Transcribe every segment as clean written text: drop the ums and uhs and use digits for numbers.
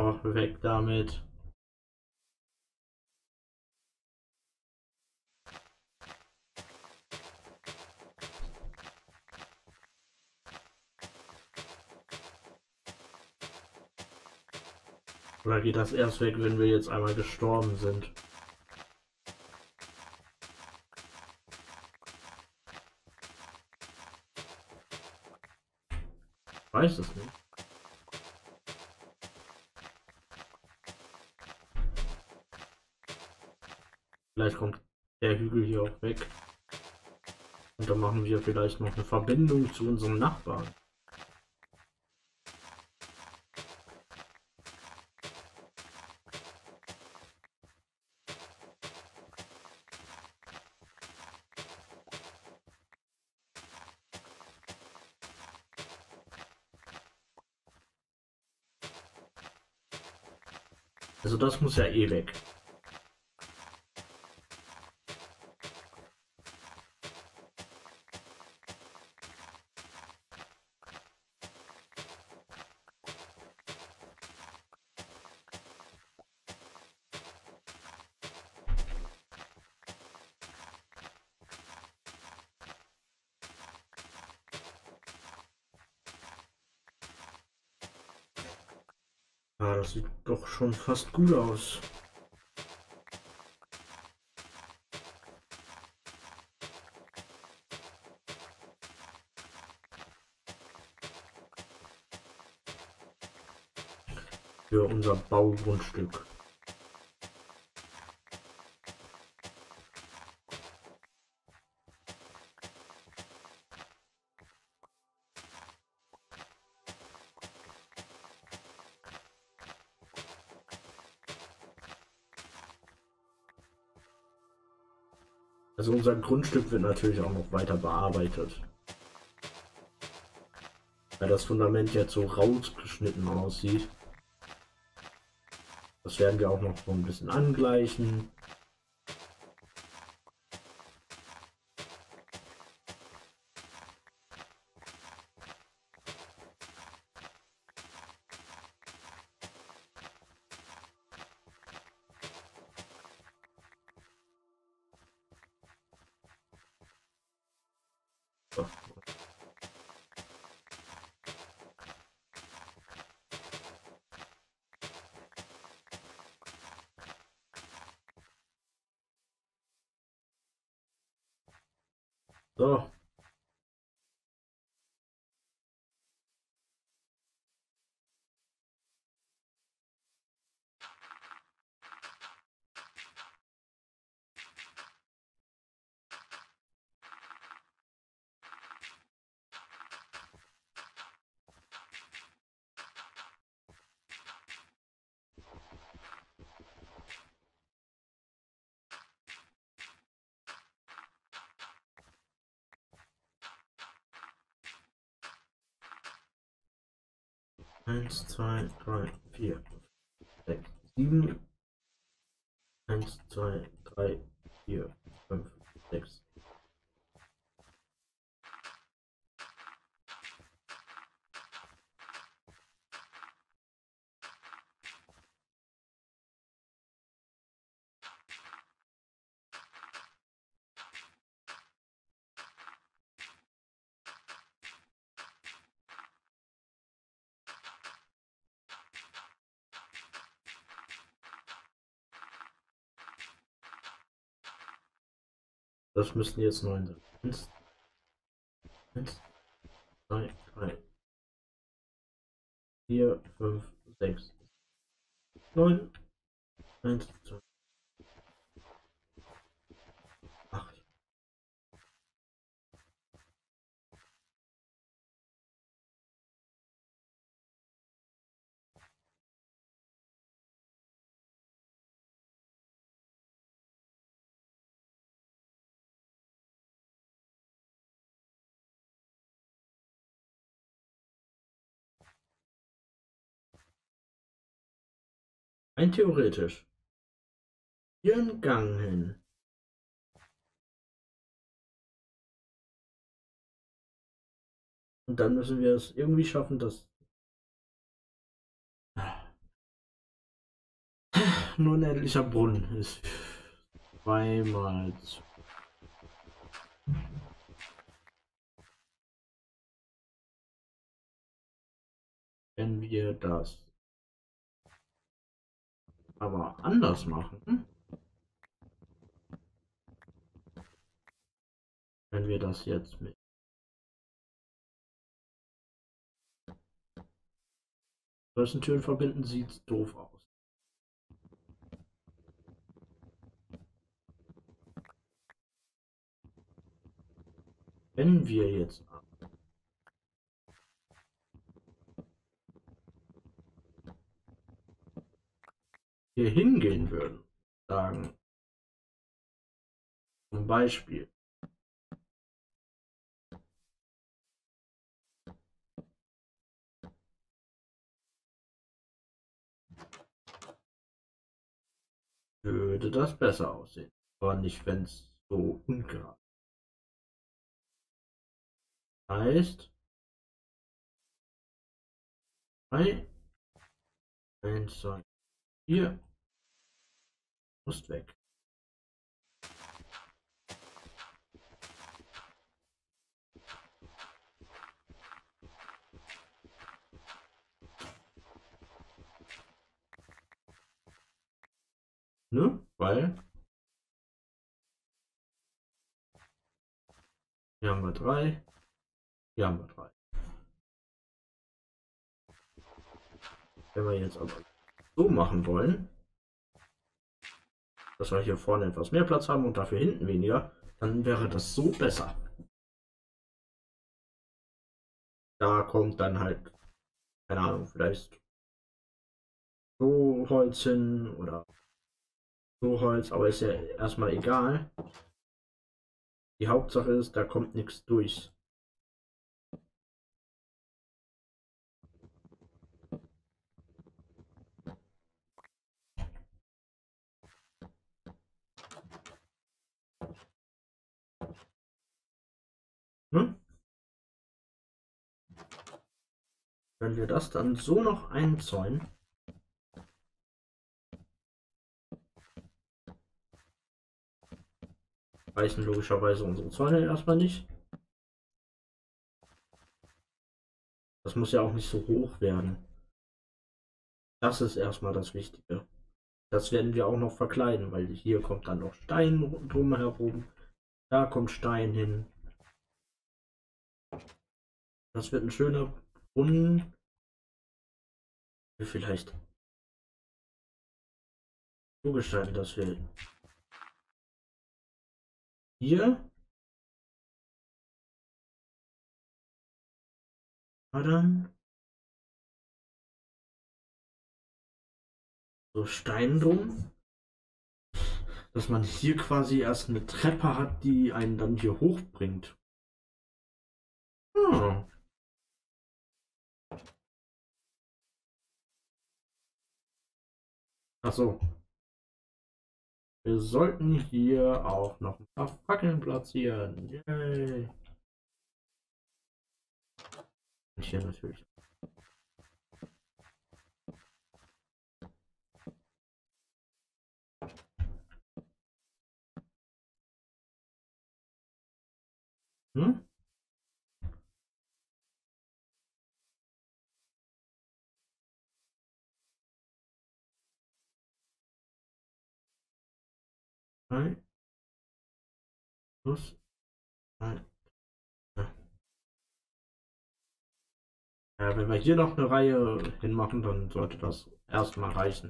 So, weg damit. Oder geht das erst weg, wenn wir jetzt einmal gestorben sind? Ich weiß es nicht. Vielleicht kommt der Hügel hier auch weg. Und dann machen wir vielleicht noch eine Verbindung zu unserem Nachbarn. Also das muss ja eh weg. Ja, das sieht doch schon fast gut aus. Für unser Baugrundstück. Also unser Grundstück wird natürlich auch noch weiter bearbeitet. Weil das Fundament jetzt so rausgeschnitten aussieht. Das werden wir auch noch so ein bisschen angleichen. So. So. 1, 2, 3, 4, 6, 7. 1, 2, 3, 4, 5, 6. Das müssten jetzt 9 sein. 1, 1, 2, 3, 4, 5, 6, 9. 1, 2, 8. Rein theoretisch. Hier einen Gang hin. Und dann müssen wir es irgendwie schaffen, dass nur ein endlicher Brunnen. Ist zweimal. Wenn wir das aber anders machen, wenn wir das jetzt mit solchen Türen verbinden, sieht es doof aus. Wenn wir jetzt hier hingehen würden, sagen, zum Beispiel, würde das besser aussehen. Aber nicht, wenn es so ungerade heißt. 3, 1, 2, 4, muss weg. Ne? Weil hier haben wir 3, hier haben wir 3. Wenn wir jetzt aber so machen wollen, dass wir hier vorne etwas mehr Platz haben und dafür hinten weniger, dann wäre das so besser. Da kommt dann halt, keine Ahnung, vielleicht so Holz hin oder so Holz, aber ist ja erstmal egal. Die Hauptsache ist, da kommt nichts durch. Ne? Wenn wir das dann so noch einzäunen, reichen logischerweise unsere Zäune erstmal nicht. Das muss ja auch nicht so hoch werden. Das ist erstmal das Wichtige. Das werden wir auch noch verkleiden, weil hier kommt dann noch Stein drumherum. Da kommt Stein hin. Das wird ein schöner Brunnen. Vielleicht so gestalten, dass wir hier dann so Stein drum, dass man hier quasi erst eine Treppe hat, die einen dann hier hochbringt. Hm. Achso, wir sollten hier auch noch ein paar Fackeln platzieren. Yay. Und hier natürlich. Hm? 3 plus 1. Ja, wenn wir hier noch eine Reihe hinmachen, dann sollte das erstmal reichen.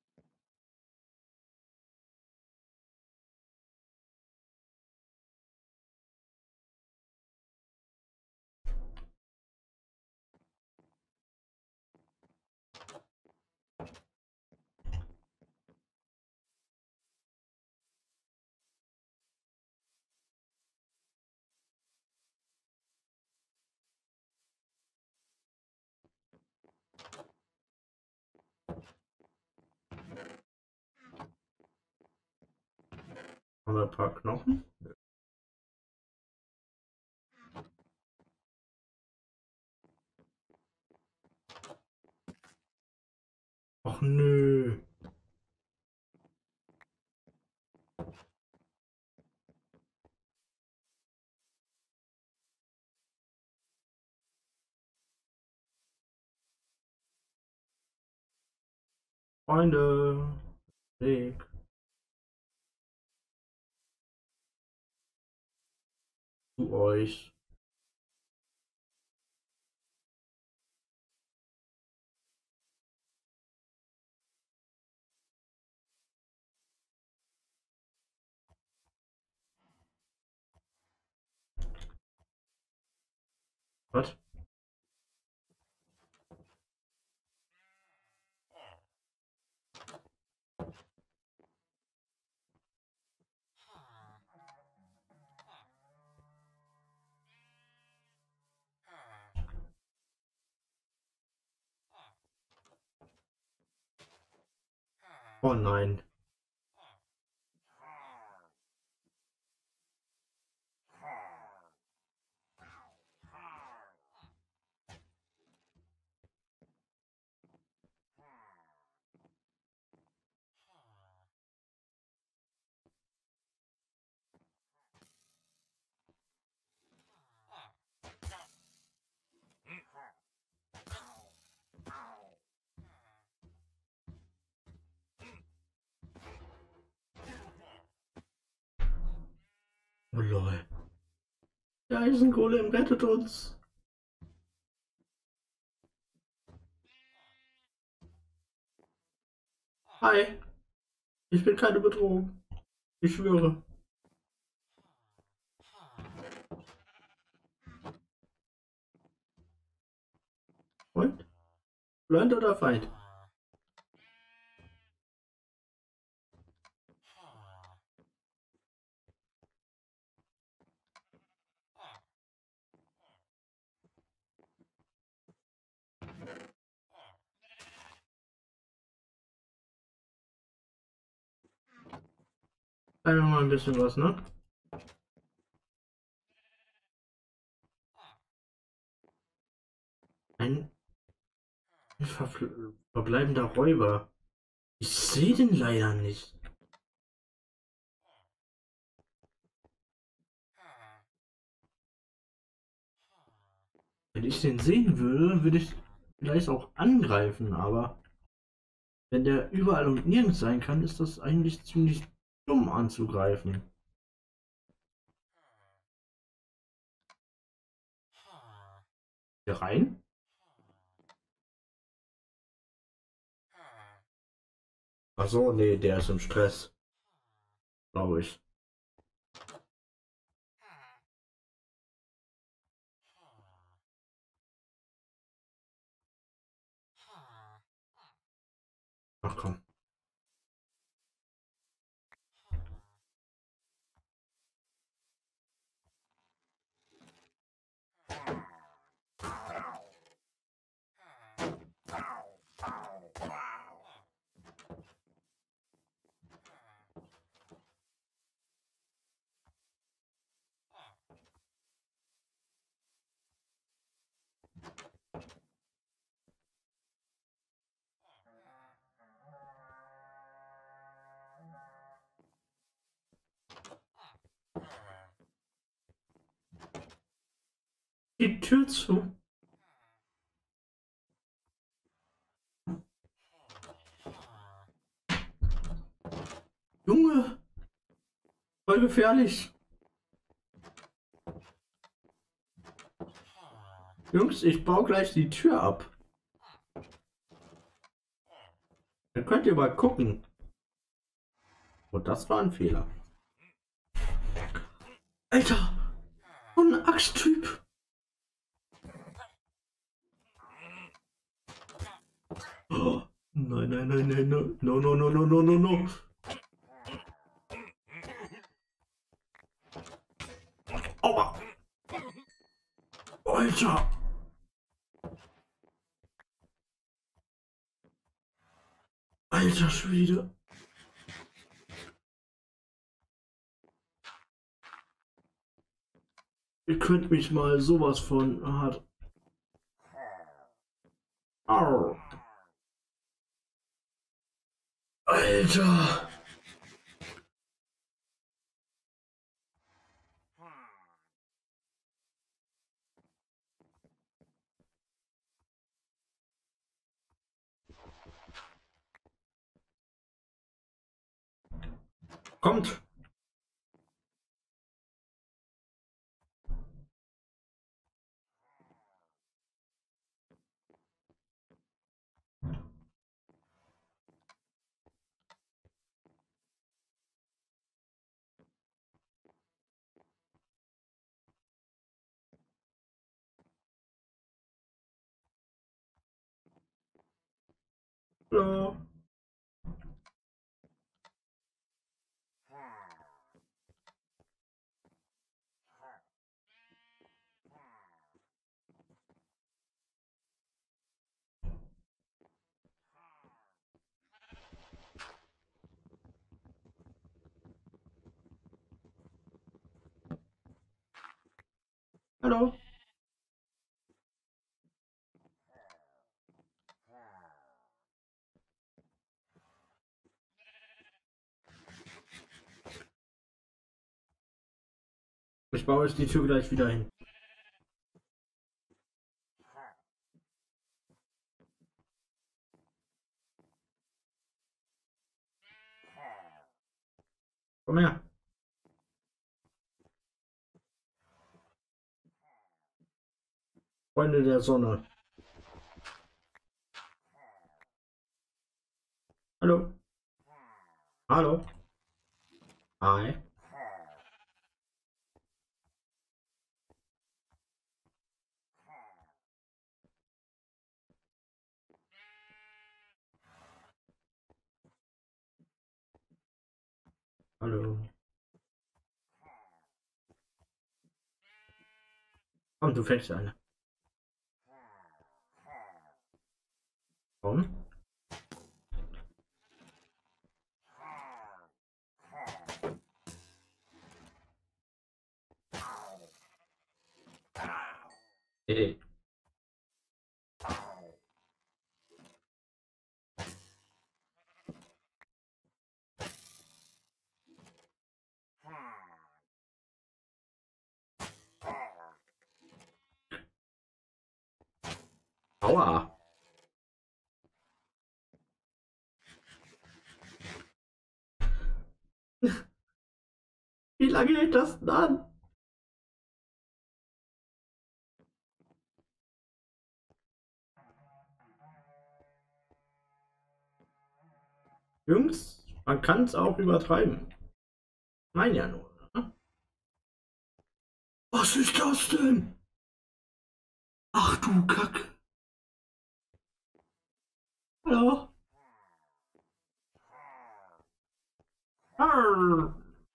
Haben wir ein paar Knochen? Ach nö. Freunde, Weg zu euch. Was? Oh nein. Oh lol. Der Eisengolem rettet uns. Hi, ich bin keine Bedrohung. Ich schwöre. Freund? Freund oder Feind? Sagen wir mal ein bisschen was, ne? Ein verbleibender Räuber. Ich sehe den leider nicht. Wenn ich den sehen würde, würde ich vielleicht auch angreifen, aber wenn der überall und nirgends sein kann, ist das eigentlich ziemlich dumm anzugreifen. Hier rein? Ach so, nee, der ist im Stress, glaube ich. Ach komm. Die Tür zu. Junge, voll gefährlich. Jungs, ich baue gleich die Tür ab. Dann könnt ihr mal gucken. Und das war ein Fehler. Alter, so ein Axttyp. Oh, nein, nein, nein, nein, no, no, no, no, no, no, no, no. Aua. Alter. Alter Schwede. Ihr könnt mich mal sowas von hart. Au. Alter. Kommt! Hallo. Hallo. Ich baue jetzt die Tür gleich wieder hin. Komm her. Freunde der Sonne. Hallo. Hallo. Hi. Hallo. Komm, du fängst an. Komm. Hey. Aua. Wie lange hält das denn an? Jungs, man kann es auch übertreiben. Mein ja nur. Ne? Was ist das denn? Ach du Kacke. Hallo. Arr.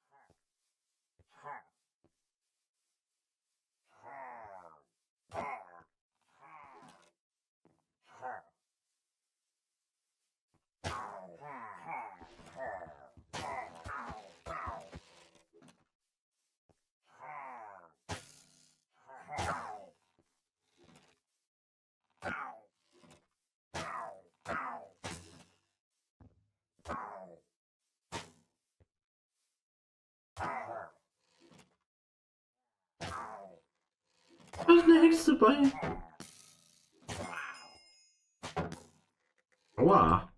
Da ist eine Hexe bei. Aua.